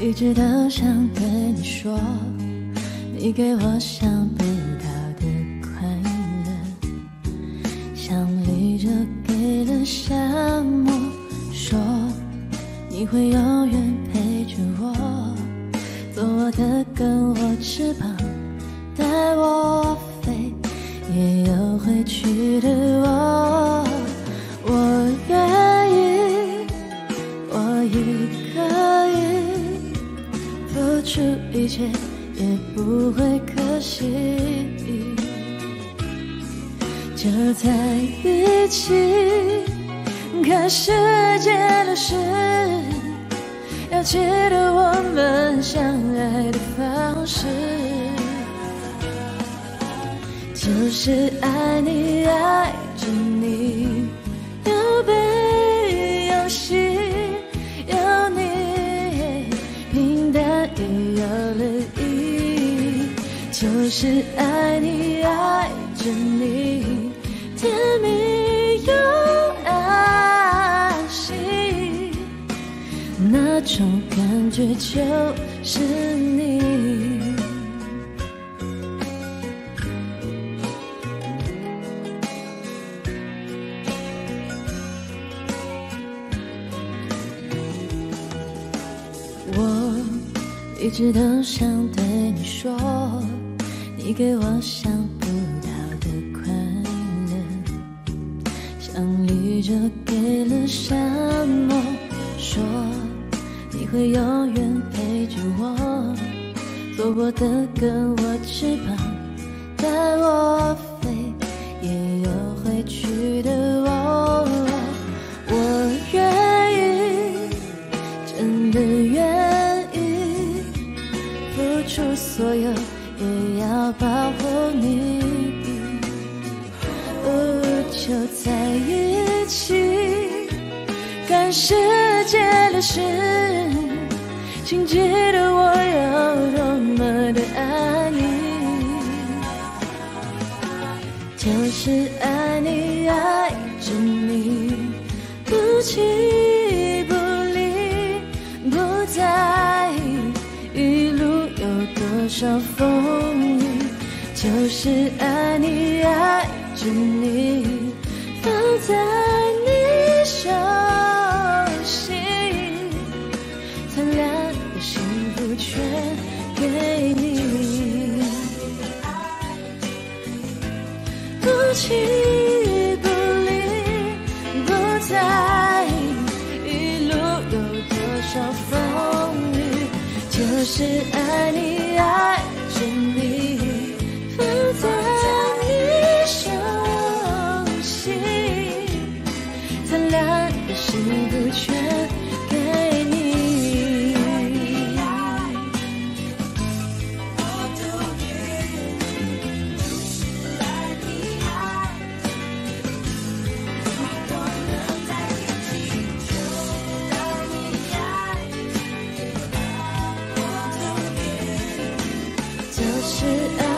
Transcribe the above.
一直都想对你说，你给我想不到的快乐，像立着给了沙漠，说你会永远陪着我，做我的跟我翅膀，带我飞，也有回去的我。我愿意，我已可以付出一切，也不会可惜。就在一起，看世界的事，要记得我们相爱的方式，就是爱你，爱着你，有悲有喜，有你，平淡也有了意义，就是爱你，爱着你，甜蜜又安心，那种感觉就是你。我一直都想对你说，你给我想不到的快乐，像立着给了沙漠，说你会永远陪着我，做我的跟我翅膀，带我飞，也有回去的我。我愿意，真的愿意付出所有，也要保护你。就在一起，看世界的事，请记得我有多么的爱你，就是爱你，爱着你，不弃不离，不在意一路有多少风雨，就是爱你，爱着你，放在你手心，灿烂的幸福全给你，不弃不离，不在意一路有多少风雨，就是爱你，爱着你，放在你手心，灿烂的幸福全给你。就是爱